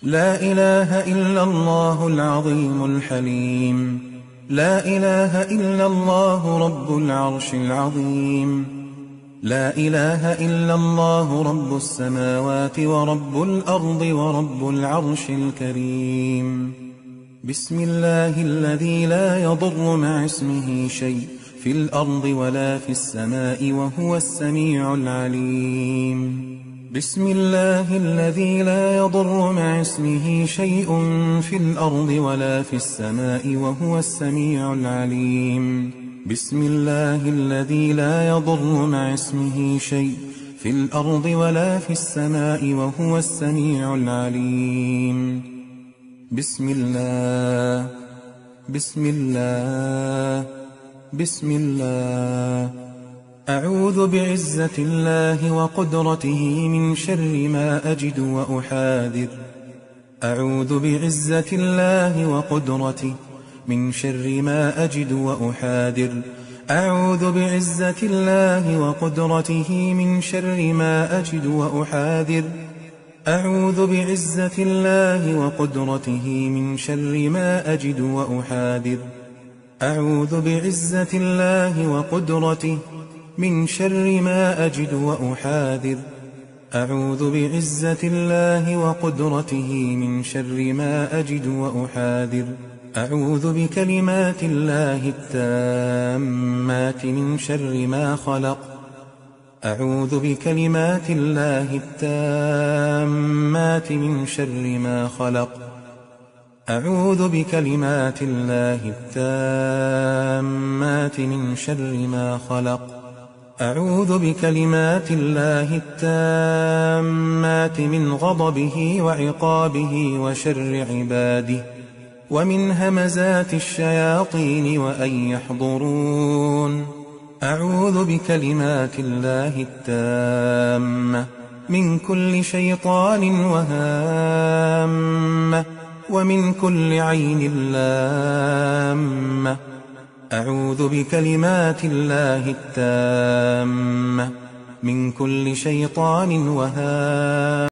لا إله إلا الله العظيم الحليم. لا إله إلا الله رب العرش العظيم. لا إله إلا الله رب السماوات ورب الأرض ورب العرش الكريم. بسم الله الذي لا يضر مع اسمه شيء في الأرض ولا في السماء وهو السميع العليم. بسم الله الذي لا يضر مع اسمه شيء في الأرض ولا في السماء وهو السميع العليم. بسم الله الذي لا يضر مع اسمه شيء في الأرض ولا في السماء وهو السميع العليم. بسم الله بسم الله بسم الله. أعوذ بعزة الله وقدرته من شر ما أجد وأحاذر. أعوذ بعزة الله وقدرته من شر ما أجد وأحاذر. أعوذ بعزة الله وقدرته من شر ما أجد وأحاذر. أعوذ بعزة الله وقدرته من شر ما أجد وأحاذر. أعوذ بعزة الله وقدرته من شر ما أجد وأحاذر. أعوذ بعزة الله وقدرته من شر ما أجد وأحاذر. أعوذ بكلمات الله التامات من شر ما خلق. أعوذ بكلمات الله التامات من شر ما خلق. أعوذ بكلمات الله التامات من شر ما خلق. أعوذ بكلمات الله التامات من غضبه وعقابه وشر عباده ومن همزات الشياطين وأن يحضرون. أعوذ بكلمات الله التامة من كل شيطان وهامة ومن كل عين لامة. أعوذ بكلمات الله التامة من كل شيطان وهامة